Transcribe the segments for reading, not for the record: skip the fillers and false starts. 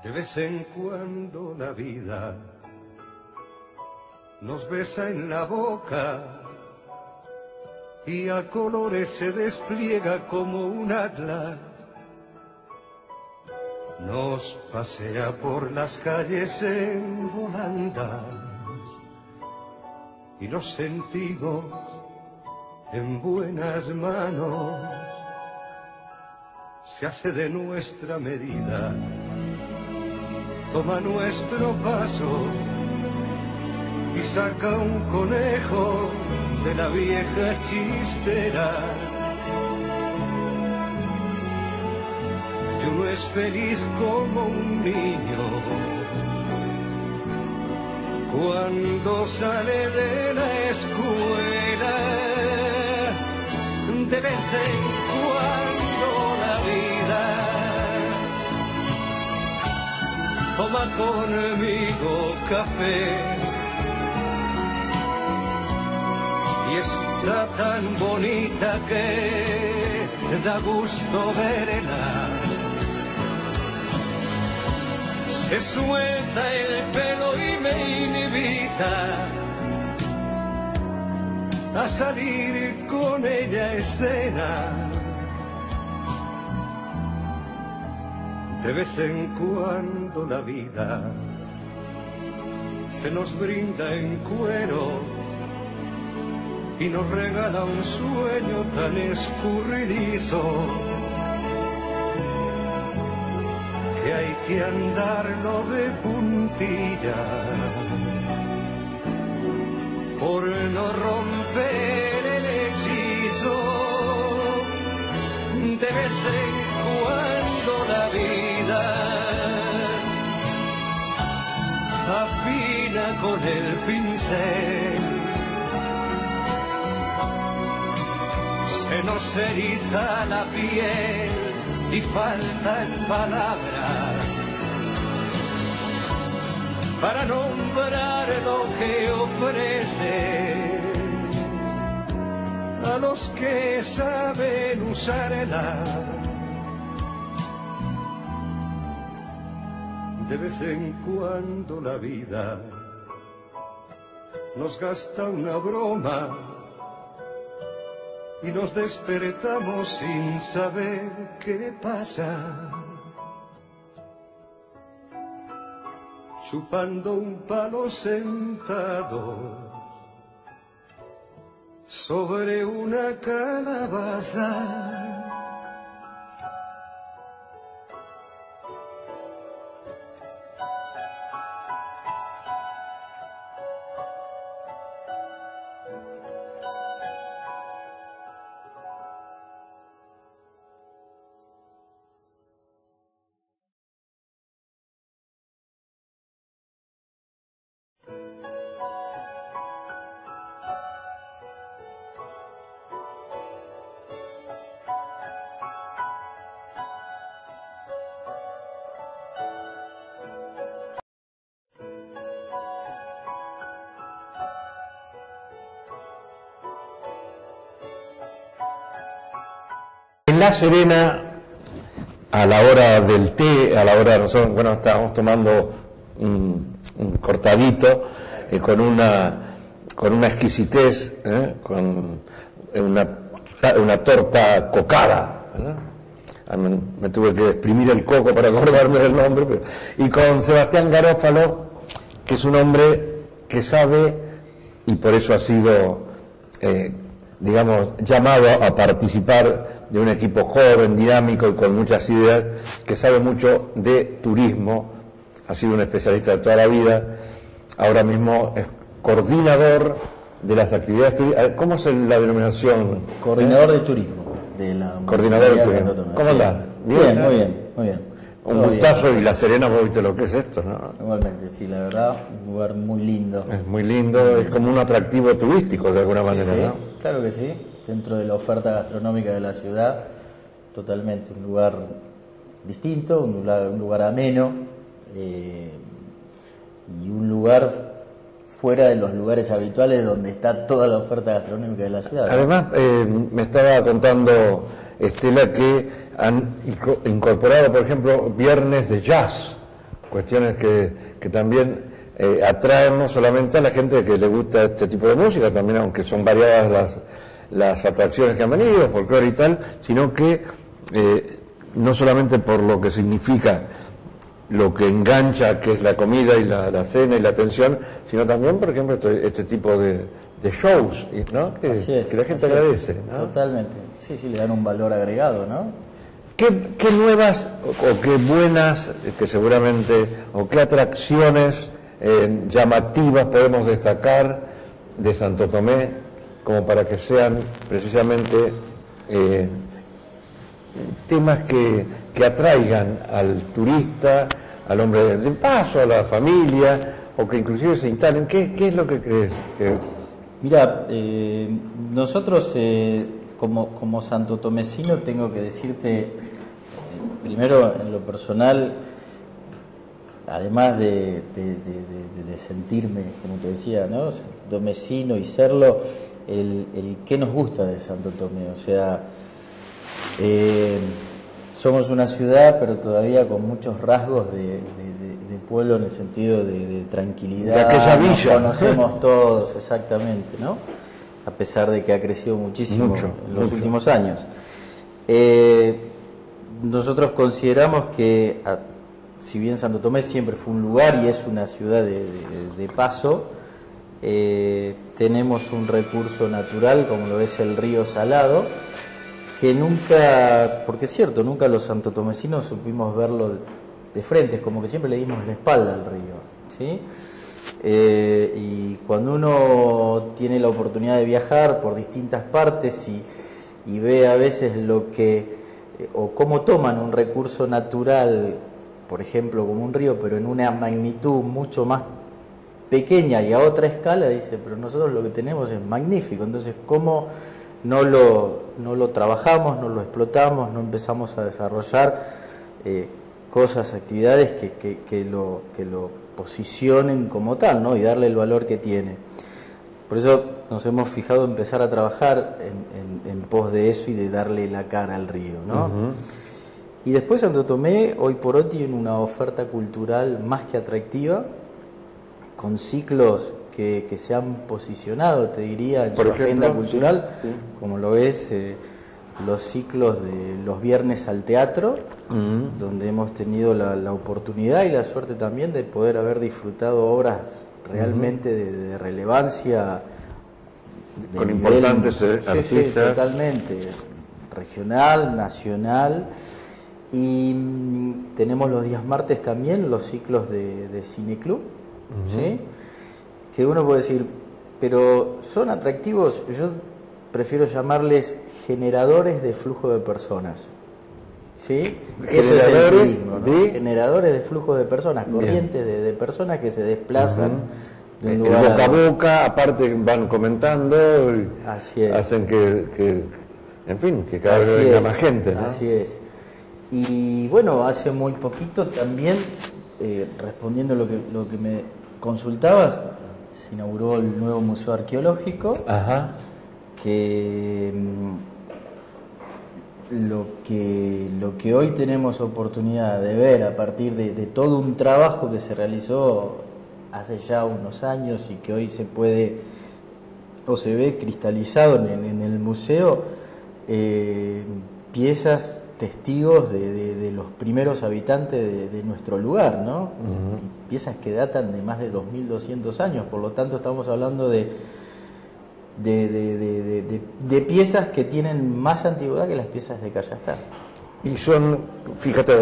De vez en cuando la vida nos besa en la boca y a colores se despliega como un atlas. Nos pasea por las calles en volandas y nos sentimos en buenas manos. Se hace de nuestra medida, toma nuestro paso y saca un conejo de la vieja chistera. Y uno es feliz como un niño cuando sale de la escuela. De vez en cuando la vida toma conmigo café y está tan bonita que da gusto verla. Se suelta el pelo y me invita a salir con ella a escena. De vez en cuando la vida se nos brinda en cuero y nos regala un sueño tan escurridizo que hay que andarlo de puntilla por no romper el hechizo. De vez en cuando la vida afina con el pincel, se nos eriza la piel y faltan palabras para nombrar lo que ofrece a los que saben usarla. De vez en cuando la vida nos gasta una broma y nos despertamos sin saber qué pasa, chupando un palo sentado sobre una calabaza. En La Serena, a la hora del té, a la hora de nosotros, bueno, estábamos tomando un cortadito con una exquisitez, con una torta cocada, me tuve que exprimir el coco para acordarme del nombre, y con Sebastián Garófalo, que es un hombre que sabe, y por eso ha sido, digamos, llamado a participar de un equipo joven, dinámico y con muchas ideas, que sabe mucho de turismo, ha sido un especialista de toda la vida, ahora mismo es coordinador de las actividades turísticas. ¿Cómo es la denominación? Coordinador de turismo. Coordinador de turismo. ¿Cómo andás? Bien, muy bien, muy bien. Un gustazo, y La Serena, vos viste lo que es esto, ¿no? Igualmente, sí, la verdad, un lugar muy lindo. Es muy lindo, es como un atractivo turístico de alguna manera, sí, ¿no? Claro que sí, dentro de la oferta gastronómica de la ciudad, totalmente un lugar distinto, un lugar ameno, y un lugar fuera de los lugares habituales donde está toda la oferta gastronómica de la ciudad. Además, me estaba contando Estela que han incorporado, por ejemplo, viernes de jazz, cuestiones que también atraen no solamente a la gente que le gusta este tipo de música, también aunque son variadas las atracciones que han venido, folclore y tal, sino que no solamente por lo que significa lo que engancha, que es la comida y la cena y la atención, sino también, por ejemplo, este tipo de shows, ¿no? Que la gente agradece, ¿no? Totalmente. Sí, le dan un valor agregado, ¿no? ¿Qué nuevas o qué buenas, que seguramente, o qué atracciones llamativas podemos destacar de Santo Tomé como para que sean precisamente temas que atraigan al turista, al hombre del paso, a la familia, o que inclusive se instalen? ¿Qué es lo que crees? Mira, nosotros como santotomecino tengo que decirte, primero en lo personal, además de sentirme, como te decía, ¿no?, santotomecino y serlo, el qué nos gusta de Santo Tomé. O sea, somos una ciudad, pero todavía con muchos rasgos de pueblo, en el sentido de tranquilidad. De aquella villa. Nos conocemos todos, exactamente, ¿no? A pesar de que ha crecido muchísimo en los últimos años. Nosotros consideramos que, si bien Santo Tomé siempre fue un lugar y es una ciudad de paso, tenemos un recurso natural como lo es el río Salado, que nunca, porque es cierto, nunca los santotomecinos supimos verlo de frente, es como que siempre le dimos la espalda al río, ¿sí? Y cuando uno tiene la oportunidad de viajar por distintas partes y ve a veces lo que, o cómo toman un recurso natural, por ejemplo como un río, pero en una magnitud mucho más pequeña y a otra escala, dice, pero nosotros lo que tenemos es magnífico. Entonces, ¿cómo no lo trabajamos, no lo explotamos, no empezamos a desarrollar cosas, actividades que lo posicionen como tal, ¿no?, y darle el valor que tiene? Por eso nos hemos fijado en empezar a trabajar en pos de eso y de darle la cara al río, ¿no? Y después Santo Tomé, hoy por hoy, tiene una oferta cultural más que atractiva, con ciclos que se han posicionado, te diría, en su agenda cultural, como lo es los ciclos de los viernes al teatro, donde hemos tenido la oportunidad y la suerte también de poder haber disfrutado obras realmente de relevancia, con importantes artistas. Sí, totalmente, regional, nacional. Y tenemos los días martes también los ciclos de Cineclub, ¿sí?, que uno puede decir, pero son atractivos. Yo prefiero llamarles generadores de flujo de personas, ¿sí? Eso es el turismo, ¿no? Generadores de flujo de personas, corrientes de personas que se desplazan de un lugar el boca a boca, aparte van comentando y hacen que en fin, que cada vez venga más gente, ¿no? Así es. Y bueno, hace muy poquito también, respondiendo lo que me consultabas, se inauguró el nuevo Museo Arqueológico. Que lo que hoy tenemos oportunidad de ver a partir de todo un trabajo que se realizó hace ya unos años y que hoy se puede o se ve cristalizado en el museo, piezas, testigos de los primeros habitantes de nuestro lugar, ¿no? Y piezas que datan de más de 2200 años, por lo tanto estamos hablando de piezas que tienen más antigüedad que las piezas de Cayastá. Y son, fíjate,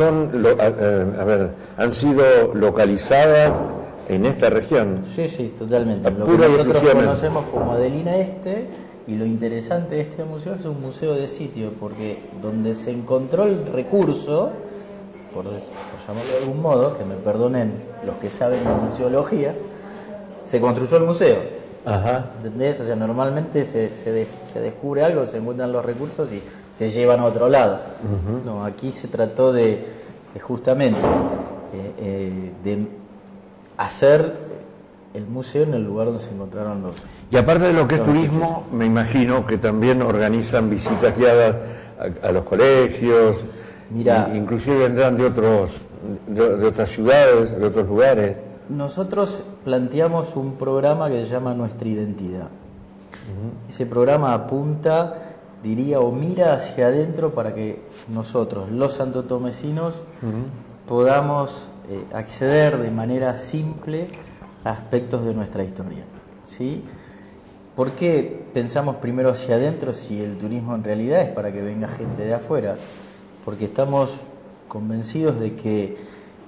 han sido localizadas en esta región. Sí, totalmente. Lo que nosotros conocemos como Adelina Este, y lo interesante de este museo es un museo de sitio, porque donde se encontró el recurso, por llamarlo de algún modo, que me perdonen los que saben de museología, se construyó el museo. ¿Entendés? O sea, normalmente se descubre algo, se encuentran los recursos y se llevan a otro lado. No, aquí se trató de justamente de hacer el museo en el lugar donde se encontraron los... Y aparte de lo que es turismo, me imagino que también organizan visitas guiadas a los colegios. Mira, inclusive vendrán de de otras ciudades, de otros lugares? Nosotros planteamos un programa que se llama Nuestra Identidad. Ese programa apunta, diría, o mira hacia adentro para que nosotros, los santotomecinos, podamos acceder de manera simple a aspectos de nuestra historia, ¿sí? ¿Por qué pensamos primero hacia adentro si el turismo en realidad es para que venga gente de afuera? Porque estamos convencidos de que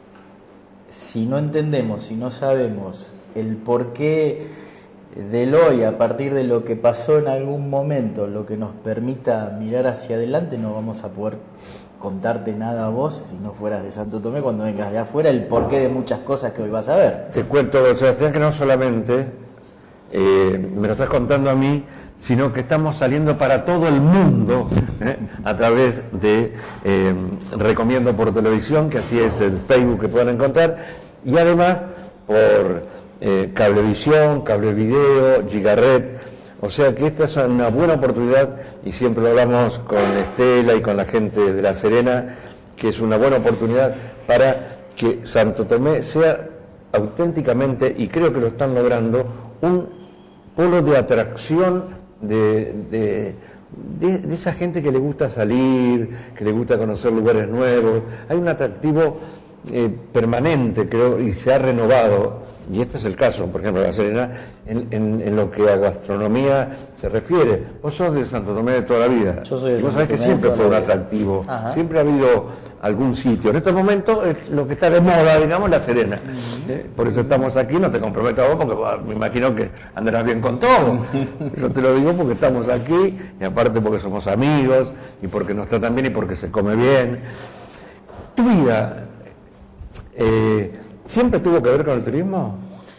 si no entendemos, si no sabemos el porqué del hoy a partir de lo que pasó en algún momento, lo que nos permita mirar hacia adelante, no vamos a poder contarte nada a vos si no fueras de Santo Tomé cuando vengas de afuera, el porqué de muchas cosas que hoy vas a ver. Te cuento, Sebastián, que no solamente me lo estás contando a mí, sino que estamos saliendo para todo el mundo a través de Recomiendo por Televisión, que así es el Facebook que pueden encontrar, y además por Cablevisión, Cablevideo, Gigaret. O sea que esta es una buena oportunidad, y siempre lo hablamos con Estela y con la gente de La Serena, que es una buena oportunidad para que Santo Tomé sea auténticamente, y creo que lo están logrando, un polo de atracción de esa gente que le gusta salir, que le gusta conocer lugares nuevos. Hay un atractivo permanente, creo, y se ha renovado. Y este es el caso, por ejemplo, de La Serena, en lo que a gastronomía se refiere. Vos sos de Santo Tomé de toda la vida. Yo soy de Vos sabés que siempre fue un atractivo. Ajá. Siempre ha habido algún sitio. En estos momentos es lo que está de moda, digamos, La Serena. Por eso estamos aquí, no te comprometo a vos, porque me imagino que andarás bien con todo. Yo te lo digo porque estamos aquí, y aparte porque somos amigos, y porque nos tratan bien y porque se come bien. Tu vida... ¿siempre tuvo que ver con el turismo?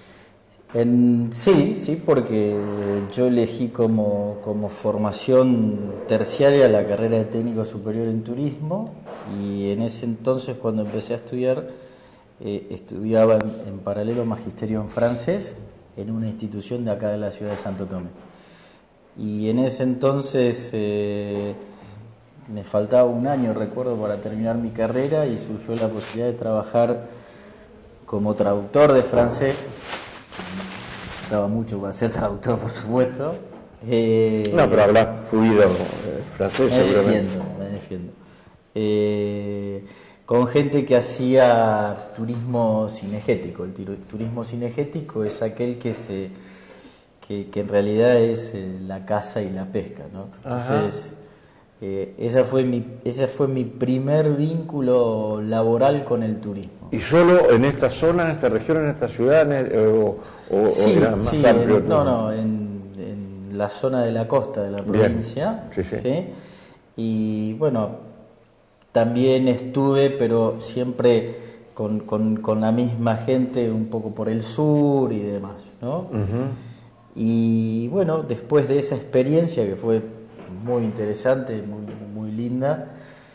Sí, porque yo elegí como formación terciaria la carrera de técnico superior en turismo, y en ese entonces, cuando empecé a estudiar, estudiaba en paralelo magisterio en francés en una institución de acá de la ciudad de Santo Tomé. Y en ese entonces me faltaba un año, recuerdo, para terminar mi carrera, y surgió la posibilidad de trabajar como traductor de francés. Estaba mucho para ser traductor, por supuesto. No, pero hablas fluido francés, seguramente. Me defiendo. Con gente que hacía turismo cinegético. El turismo cinegético es aquel que en realidad es la caza y la pesca, ¿no? Entonces, ese fue mi primer vínculo laboral con el turismo. ¿Y solo en esta zona, en esta región, en esta ciudad, sí, era más amplio? En la zona de la costa de la provincia. Sí. ¿Sí? Y bueno, también estuve, pero siempre con la misma gente, un poco por el sur y demás, ¿no? Y bueno, después de esa experiencia, que fue muy interesante, muy linda,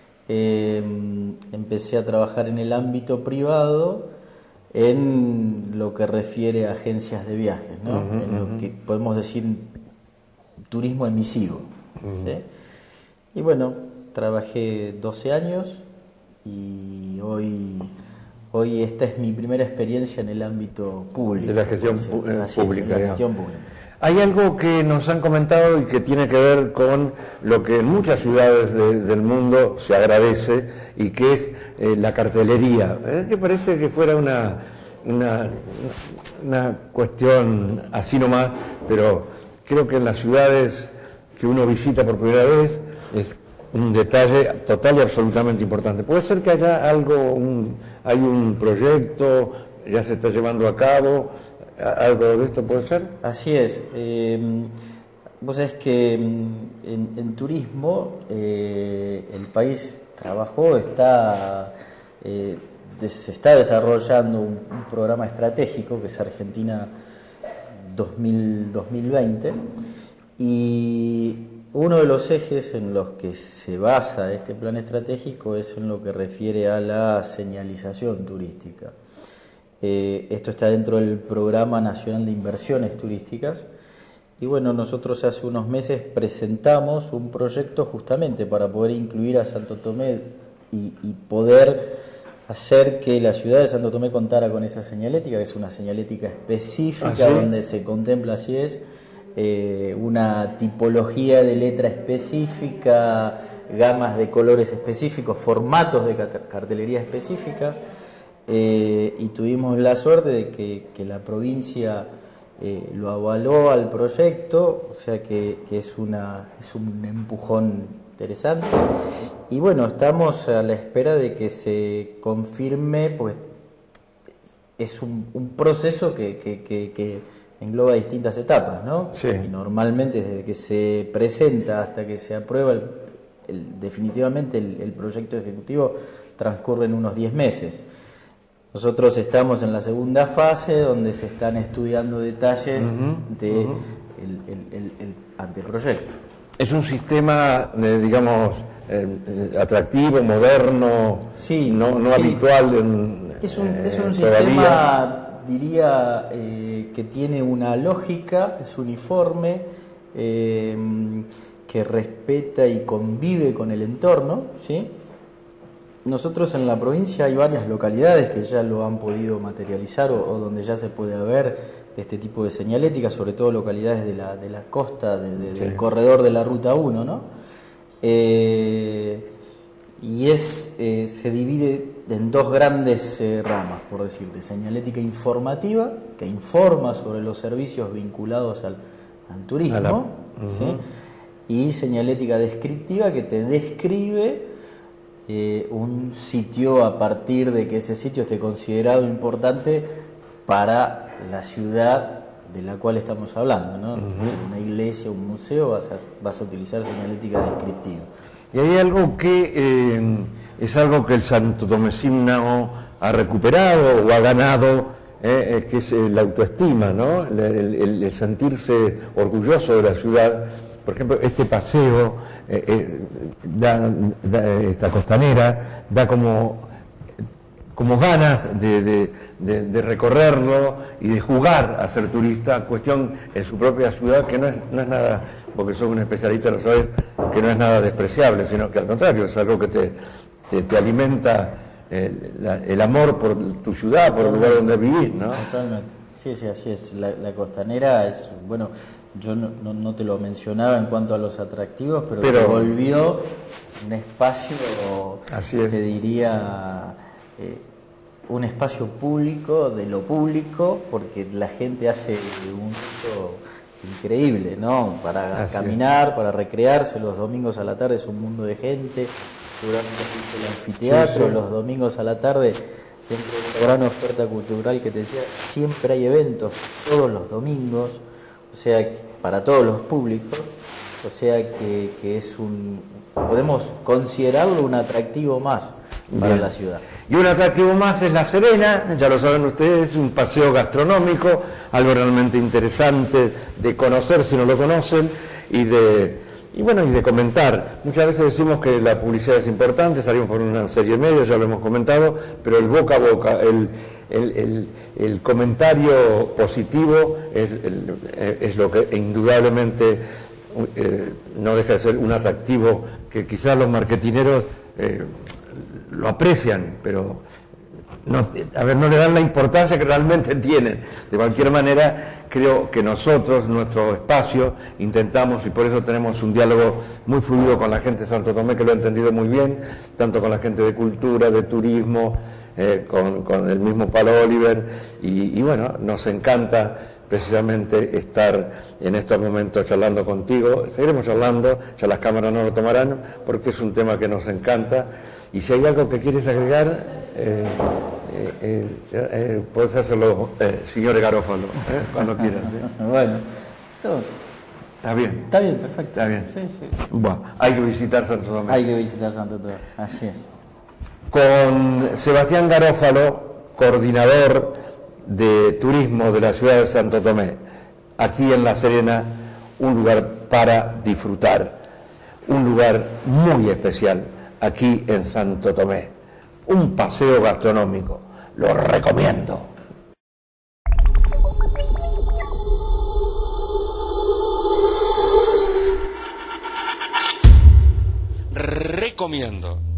empecé a trabajar en el ámbito privado en lo que refiere a agencias de viajes, ¿no? En lo que podemos decir turismo emisivo. ¿Sí? Y bueno, trabajé 12 años, y hoy esta es mi primera experiencia en el ámbito público. De la gestión pública. La gestión pública. Hay algo que nos han comentado y que tiene que ver con lo que en muchas ciudades del mundo se agradece, y que es la cartelería. Que parece que fuera una cuestión así nomás, pero creo que en las ciudades que uno visita por primera vez es un detalle total y absolutamente importante. Puede ser que haya hay un proyecto, ya se está llevando a cabo. ¿Algo de esto puede ser? Así es. Vos sabés que en turismo el país trabajó, se está desarrollando un programa estratégico que es Argentina 2020, y uno de los ejes en los que se basa este plan estratégico es en lo que refiere a la señalización turística. Esto está dentro del Programa Nacional de Inversiones Turísticas, y bueno, nosotros hace unos meses presentamos un proyecto justamente para poder incluir a Santo Tomé y poder hacer que la ciudad de Santo Tomé contara con esa señalética, que es una señalética específica, ¿Ah, sí? donde se contempla, así es, una tipología de letra específica, gamas de colores específicos, formatos de cartelería específica, y tuvimos la suerte de que la provincia lo avaló al proyecto, o sea que es un empujón interesante. Y bueno, estamos a la espera de que se confirme, pues es un proceso que engloba distintas etapas, ¿no? Sí. Y normalmente desde que se presenta hasta que se aprueba definitivamente el proyecto ejecutivo transcurren unos 10 meses. Nosotros estamos en la segunda fase donde se están estudiando detalles del anteproyecto. Es un sistema, digamos, atractivo, moderno, Sí, no sí. habitual. Es un todavía. sistema, diría, que tiene una lógica, es uniforme, que respeta y convive con el entorno, ¿sí? Nosotros en la provincia hay varias localidades que ya lo han podido materializar o donde ya se puede ver de este tipo de señalética, sobre todo localidades de la costa, Sí. del corredor de la Ruta 1, ¿no? Y se divide en dos grandes ramas, por decirte: señalética informativa, que informa sobre los servicios vinculados al turismo, ¿sí? Y señalética descriptiva, que te describe un sitio a partir de que ese sitio esté considerado importante para la ciudad de la cual estamos hablando, ¿no? Si una iglesia, un museo, vas a utilizar señalética descriptiva. Y hay algo que es algo que el santotomecino ha recuperado o ha ganado, que es la autoestima, ¿no? El sentirse orgulloso de la ciudad. Por ejemplo, este paseo, esta costanera, da como ganas de recorrerlo y de jugar a ser turista, cuestión en su propia ciudad, que no es nada, porque sos un especialista, lo sabes, que no es nada despreciable, sino que al contrario, es algo que te alimenta el amor por tu ciudad, por el lugar donde vivís, ¿no? Totalmente. Sí, así es. La costanera es, bueno, yo no te lo mencionaba en cuanto a los atractivos, pero se volvió un espacio, así es. te diría, un espacio público de lo público, porque la gente hace un uso increíble, ¿no? Para caminar, para recrearse. Los domingos a la tarde es un mundo de gente, seguramente el anfiteatro, los domingos a la tarde, dentro de esa gran oferta cultural que te decía, siempre hay eventos, todos los domingos, o sea, para todos los públicos, o sea que es podemos considerarlo un atractivo más para la ciudad. Y un atractivo más es La Serena, ya lo saben ustedes, un paseo gastronómico, algo realmente interesante de conocer si no lo conocen y de comentar. Muchas veces decimos que la publicidad es importante, salimos por una serie de medios, ya lo hemos comentado, pero el boca a boca, el comentario positivo es lo que indudablemente no deja de ser un atractivo que quizás los marketineros lo aprecian, pero no le dan la importancia que realmente tienen. De cualquier manera, creo que nosotros, nuestro espacio, intentamos, y por eso tenemos un diálogo muy fluido con la gente de Santo Tomé, que lo ha entendido muy bien, tanto con la gente de cultura, de turismo, con el mismo Palo Oliver, y bueno, nos encanta precisamente estar en estos momentos charlando contigo. Seguiremos charlando, ya las cámaras no lo tomarán, porque es un tema que nos encanta. Y si hay algo que quieres agregar, puedes hacerlo, señor Garófalo, cuando quieras. Bueno, ¿Está bien? Está bien, perfecto. Está bien. Sí. Bueno, hay que visitar Santo Tomé. Hay que visitar Santo Tomé, así es. Con Sebastián Garófalo, coordinador de turismo de la ciudad de Santo Tomé, aquí en La Serena, un lugar para disfrutar, un lugar muy especial aquí en Santo Tomé, un paseo gastronómico, lo recomiendo. Recomiendo.